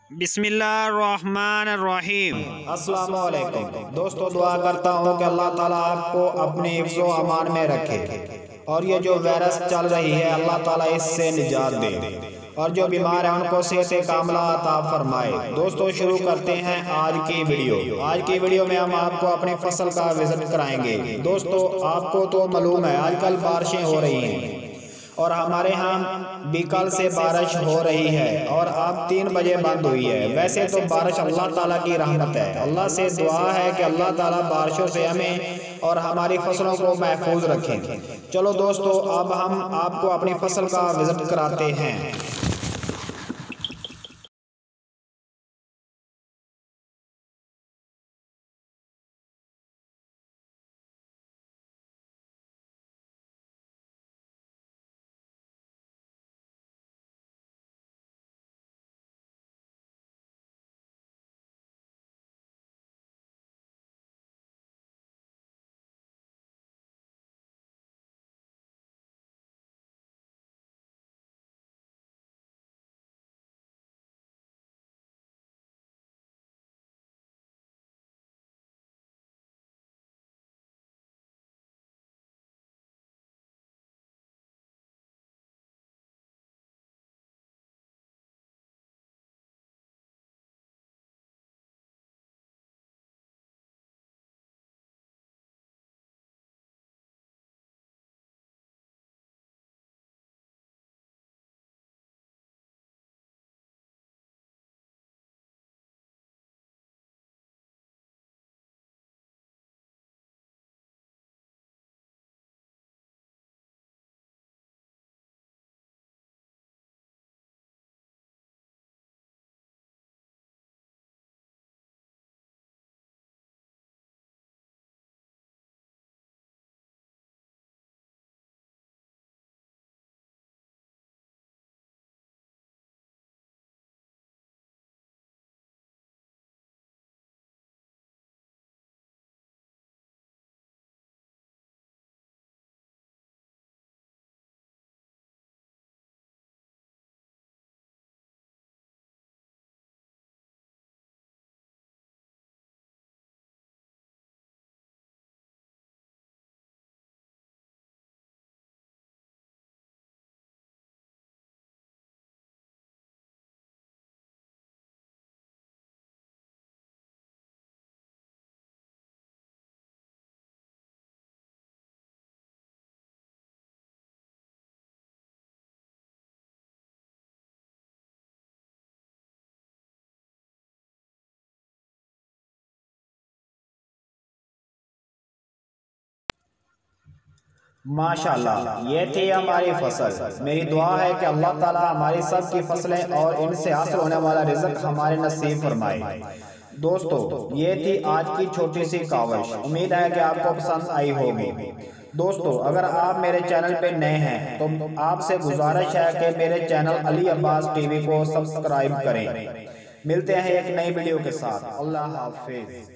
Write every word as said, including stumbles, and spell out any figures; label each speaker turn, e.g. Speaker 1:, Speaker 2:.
Speaker 1: बिस्मिल्लाहिर्रहमानिर्रहीम।
Speaker 2: अस्सलाम वालेकुम दोस्तों, दुआ करता हूँ कि अल्लाह ताला आपको अपने हिफ्ज़ व अमान में रखे और ये जो वायरस चल रही है अल्लाह ताला इससे निजात दे और जो बीमार है उनको सेहत कामला अता फरमाए। दोस्तों, शुरू करते हैं आज की वीडियो। आज की वीडियो में हम आपको अपनी फसल का विजिट कराएंगे। दोस्तों, आपको तो मालूम है आजकल बारिशें हो रही हैं और हमारे यहाँ भी कल से बारिश हो रही है और अब तीन बजे बंद हुई है। वैसे तो बारिश अल्लाह ताला की रहमत है। अल्लाह से दुआ है कि अल्लाह ताला बारिशों से हमें और हमारी फसलों को महफूज रखें। चलो दोस्तों, अब हम आपको अपनी फसल का विजिट कराते हैं। माशाल्लाह, ये थी हमारी फसल। मेरी दुआ है कि अल्लाह ताला हमारी सब की फसलें और इनसे हासिल होने वाला रिज़्क़ हमारे नसीब फरमाए। दोस्तों, ये थी आज की छोटी सी काविश। उम्मीद है कि आपको पसंद आई होगी। दोस्तों, अगर आप मेरे चैनल पे नए हैं तो आपसे गुजारिश है कि मेरे चैनल अली अब्बास टीवी को सब्सक्राइब करें। मिलते हैं एक नई वीडियो के साथ। अल्लाह हाफिज।